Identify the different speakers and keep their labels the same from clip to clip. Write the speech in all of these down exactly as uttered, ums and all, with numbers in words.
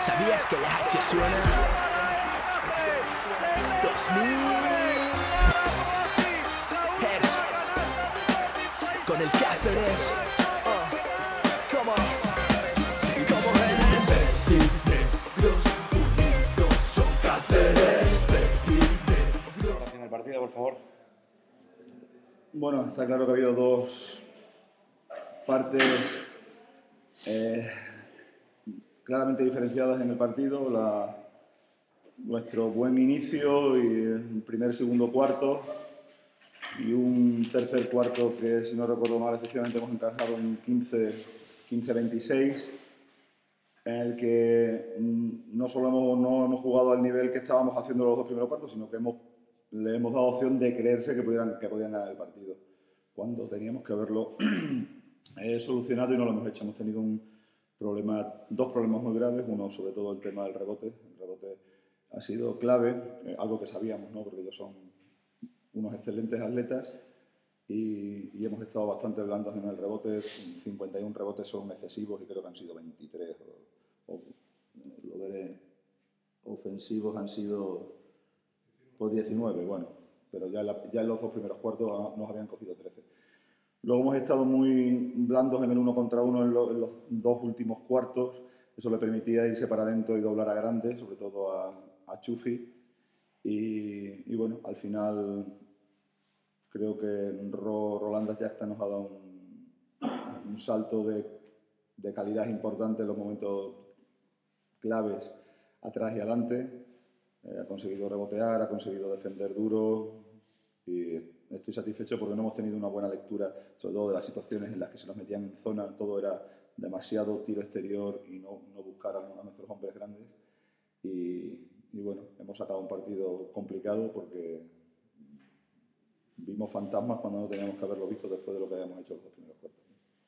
Speaker 1: ¿Sabías que la H suena? dos mil Hertz con el Cáceres. Oh, come on. Como Reyes. Negros unidos son Cáceres.
Speaker 2: En el partido, por favor.
Speaker 3: Bueno, está claro que ha habido dos partes eh, claramente diferenciadas en el partido. La, nuestro buen inicio y un primer, segundo, cuarto y un tercer cuarto que, si no recuerdo mal, efectivamente hemos encajado en quince veintiséis, en el que no solo hemos, no hemos jugado al nivel que estábamos haciendo los dos primeros cuartos, sino que hemos, le hemos dado opción de creerse que, pudieran, que podían ganar el partido, cuando teníamos que haberlo eh, solucionado y no lo hemos hecho. Hemos tenido un problema, dos problemas muy graves, uno sobre todo el tema del rebote. El rebote ha sido clave, eh, algo que sabíamos, ¿no? Porque ellos son unos excelentes atletas y, y hemos estado bastante blandos en el rebote. cincuenta y uno rebotes son excesivos y creo que han sido veintitrés. O, o, lo veré, ofensivos han sido o diecinueve, bueno, pero ya, la, ya en los dos primeros cuartos nos habían cogido trece. Luego hemos estado muy blandos en el uno contra uno en, lo, en los dos últimos cuartos. Eso le permitía irse para adentro y doblar a Grande, sobre todo a, a Chufi. Y, y bueno, al final creo que Ro, Rolanda Jackson nos ha dado un, un salto de, de calidad importante en los momentos claves, atrás y adelante. Eh, ha conseguido rebotear, ha conseguido defender duro y estoy satisfecho porque no hemos tenido una buena lectura, sobre todo de las situaciones en las que se nos metían en zona. Todo era demasiado tiro exterior y no, no buscar a, a nuestros hombres grandes. Y, y bueno, hemos sacado un partido complicado porque vimos fantasmas cuando no teníamos que haberlo visto después de lo que habíamos hecho los dos primeros cuartos.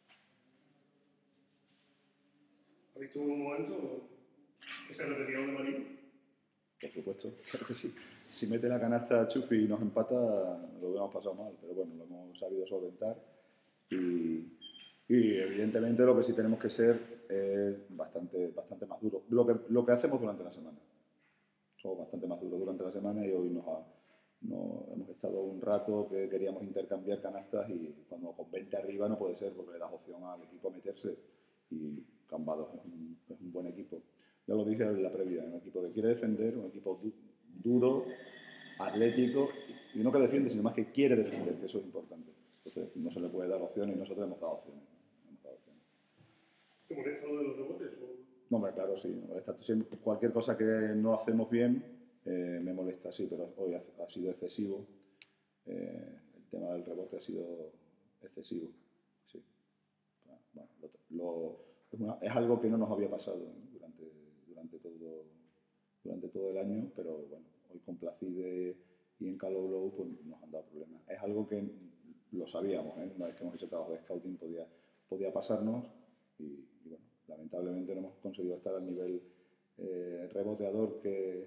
Speaker 4: ¿Ha visto un momento que se repetía lo de Marín?
Speaker 3: Por supuesto, claro que sí. Si mete la canasta Chufi y nos empata, lo hubiéramos pasado mal, pero bueno, lo hemos sabido solventar y, y evidentemente lo que sí tenemos que ser es bastante, bastante más duros. Lo que, lo que hacemos durante la semana. Somos bastante más duros durante la semana y hoy nos, ha, nos hemos estado un rato que queríamos intercambiar canastas y cuando con veinte arriba no puede ser porque le das opción al equipo a meterse y Cambados es un, es un buen equipo. Ya lo dije en la previa, un equipo que quiere defender, un equipo du duro, atlético, y no que defiende, sino más que quiere defender, que eso es importante. Entonces no se le puede dar opciones y nosotros hemos dado opciones. Hemos dado opciones.
Speaker 4: ¿Te molesta lo de los rebotes? O...
Speaker 3: No, hombre, claro, sí. Me molesta. Cualquier cosa que no hacemos bien eh, me molesta, sí, pero hoy ha, ha sido excesivo. Eh, el tema del rebote ha sido excesivo, sí. Bueno, lo, lo, es, una, es algo que no nos había pasado, ¿eh? durante, durante, todo, durante todo el año, pero bueno, hoy con Placide y en Callow Low pues, nos han dado problemas. Es algo que lo sabíamos, ¿eh? Una vez que hemos hecho trabajo de scouting podía, podía pasarnos y, y bueno, lamentablemente no hemos conseguido estar al nivel eh, reboteador que,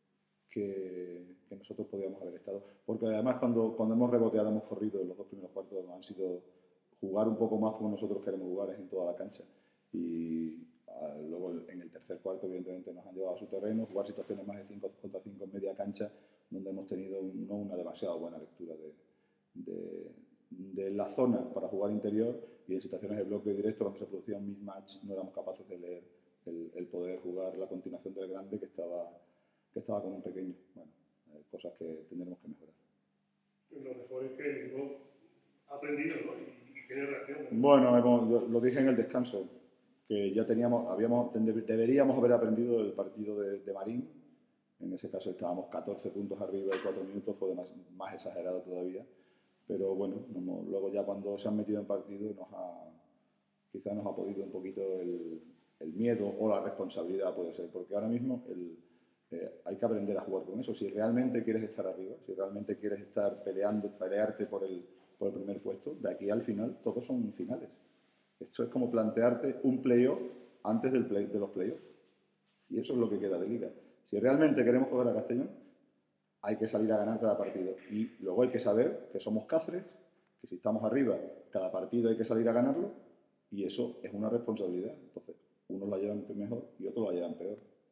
Speaker 3: que, que nosotros podíamos haber estado. Porque además cuando, cuando hemos reboteado, hemos corrido en los dos primeros cuartos, han sido jugar un poco más como nosotros queremos jugar, es en toda la cancha. Y a, luego en el tercer cuarto, evidentemente, nos han llevado a su terreno, jugar situaciones más de cinco contra cinco en media cancha, donde hemos tenido un, no una demasiado buena lectura de, de, de la zona para jugar interior, y en situaciones de bloque directo, cuando se producía un mismatch, no éramos capaces de leer el, el poder jugar la continuación del grande que estaba, que estaba con un pequeño. Bueno, eh, cosas que tendremos que mejorar.
Speaker 4: Lo mejor es que el equipo ha aprendido, ¿no? Y, y tiene reacción también.
Speaker 3: Bueno, hemos, yo, lo dije en el descanso, que ya teníamos, habíamos, deberíamos haber aprendido el partido de, de Marín. En ese caso estábamos catorce puntos arriba y cuatro minutos, fue más, más exagerado todavía. Pero bueno, no, luego ya cuando se han metido en partido, nos ha, quizás nos ha podido un poquito el, el miedo o la responsabilidad, puede ser, porque ahora mismo el, eh, hay que aprender a jugar con eso. Si realmente quieres estar arriba, si realmente quieres estar peleando, pelearte por el, por el primer puesto, de aquí al final todos son finales. Esto es como plantearte un playoff antes del play, de los playoffs. Y eso es lo que queda de liga. Si realmente queremos jugar a Castellón, hay que salir a ganar cada partido. Y luego hay que saber que somos Cáceres, que si estamos arriba, cada partido hay que salir a ganarlo, y eso es una responsabilidad. Entonces, unos la llevan mejor y otros la llevan peor.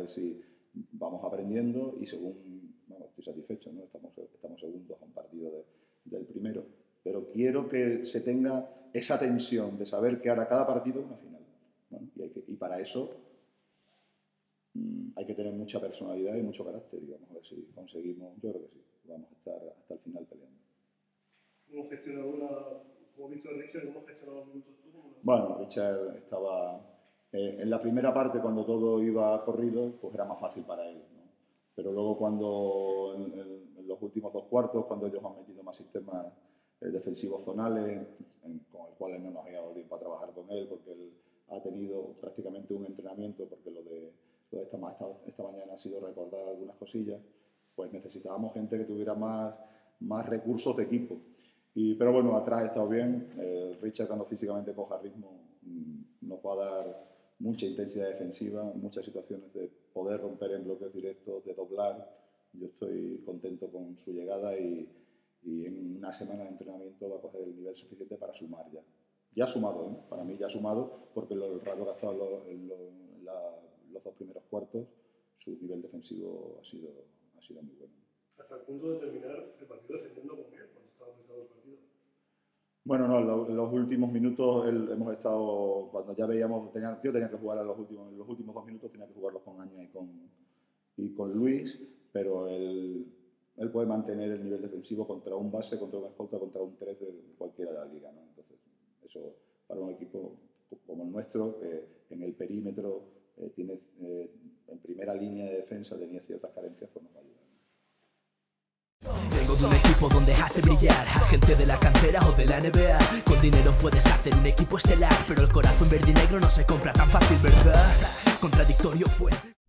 Speaker 3: ver si vamos aprendiendo y según, bueno, estoy satisfecho, ¿no? Estamos, estamos segundos a un partido de, del primero, pero quiero que se tenga esa tensión de saber que ahora cada partido es una final, ¿no? Y, hay que, y para eso mmm, hay que tener mucha personalidad y mucho carácter y vamos a ver si conseguimos, yo creo que sí, vamos a estar hasta el final peleando.
Speaker 4: ¿Cómo gestionado una, como he visto a Richard, cómo has gestionado los minutos tú?
Speaker 3: Bueno, Richard estaba eh, en la primera parte cuando todo iba corrido, pues era más fácil para él, ¿no? Pero luego cuando en, en, en los últimos dos cuartos, cuando ellos han metido más sistemas eh, defensivos zonales, en, con el cual no nos ha dado tiempo a trabajar con él, porque él ha tenido prácticamente un entrenamiento, porque lo de, lo de esta, esta, esta mañana ha sido recordar algunas cosillas, pues necesitábamos gente que tuviera más, más recursos de equipo. Y, pero bueno, atrás ha estado bien. Eh, Richard, cuando físicamente coja ritmo, mmm, nos va a dar mucha intensidad defensiva, muchas situaciones de poder romper en bloques directos, de doblar. Yo estoy contento con su llegada y, y en una semana de entrenamiento va a coger el nivel suficiente para sumar ya. Ya ha sumado, ¿eh? Para mí ya ha sumado, porque el rato que ha estado en, lo, en, lo, en la, los dos primeros cuartos, su nivel defensivo ha sido, ha sido muy bueno.
Speaker 4: Hasta el punto de terminar el partido defendiendo con él, cuando estaba empezando el partido.
Speaker 3: Bueno, no, en los, en los últimos minutos el, hemos estado, cuando ya veíamos, tenía, yo tenía que jugar en los últimos, en los últimos dos minutos, tenía que jugarlos con Aña y con, y con Luis, pero él, él puede mantener el nivel defensivo contra un base, contra un escolta, contra un tres de cualquiera de la liga, ¿no? Entonces, eso para un equipo como el nuestro, que en el perímetro eh, tiene, eh, en primera línea de defensa tenía ciertas carencias, pues nos va a ayudar.
Speaker 1: Vengo de un equipo donde hace brillar a gente de la cantera o de la N B A. Con dinero puedes hacer un equipo estelar, pero el corazón verde y negro no se compra tan fácil, ¿verdad? Contradictorio fue.